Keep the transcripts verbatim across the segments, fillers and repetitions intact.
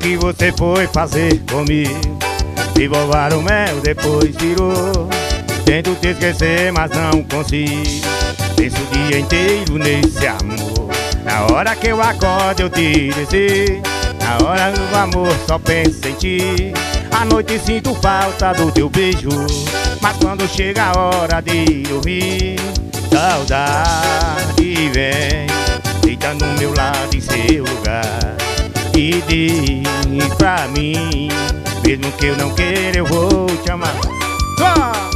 que você foi fazer comigo? Me roubaram o mel, depois tirou. Tento te esquecer, mas não consigo. Penso o dia inteiro nesse amor. Na hora que eu acordo eu te desejo. Na hora do amor só penso em ti. À noite sinto falta do teu beijo, mas quando chega a hora de dormir, saudade vem, deita no meu lado em seu lugar e diz pra mim, mesmo que eu não queira eu vou te amar. Oh!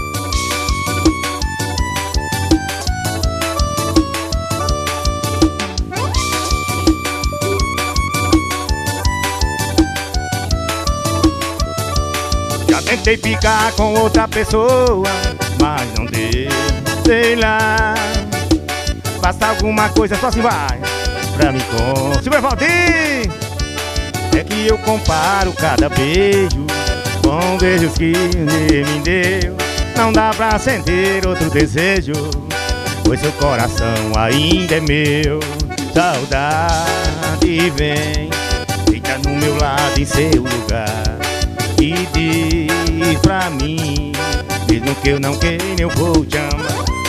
Tentei ficar com outra pessoa, mas não deu, sei lá. Basta alguma coisa, só assim vai pra mim com Silvio Valdir. É que eu comparo cada beijo com beijos que ele me deu. Não dá pra sentir outro desejo, pois seu coração ainda é meu. Saudade vem, fica no meu lado em seu lugar e diz pra mim, mesmo que eu não queira eu vou te amar.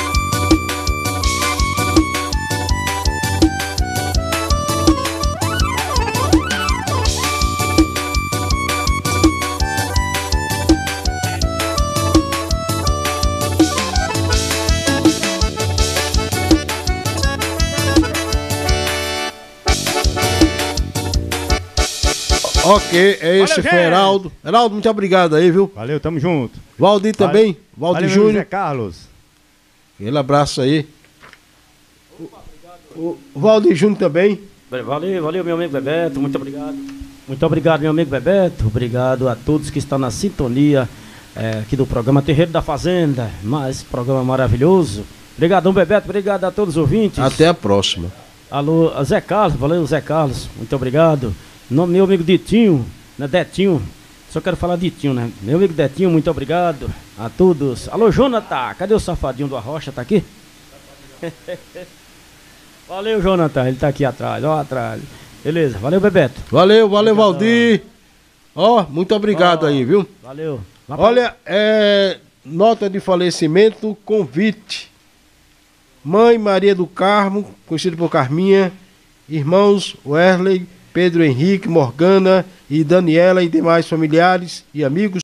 Ok, é esse foi Heraldo. Heraldo, muito obrigado aí, viu? Valeu, tamo junto. Valdir também, Valdir Júnior. Zé Carlos. Aquele abraço aí. O, o Valdir Júnior também. Valeu, valeu, meu amigo Bebeto, muito obrigado. Muito obrigado, meu amigo Bebeto. Obrigado a todos que estão na sintonia é, aqui do programa Terreiro da Fazenda. Mais programa maravilhoso. Obrigadão, Bebeto, obrigado a todos os ouvintes. Até a próxima. Alô, Zé Carlos, valeu, Zé Carlos, muito obrigado. Nome meu amigo Ditinho, né, Detinho, só quero falar Ditinho, né? Meu amigo Detinho, muito obrigado a todos. Alô, Jonathan, cadê o safadinho do Arrocha? Tá aqui? Valeu, Jonathan, ele tá aqui atrás, ó, atrás. Beleza, valeu, Bebeto. Valeu, valeu, Valdir. Ó, muito obrigado oh, aí, viu? Valeu. Olha, é, nota de falecimento, convite. Mãe Maria do Carmo, conhecida por Carminha, irmãos Wesley, Pedro Henrique, Morgana e Daniela e demais familiares e amigos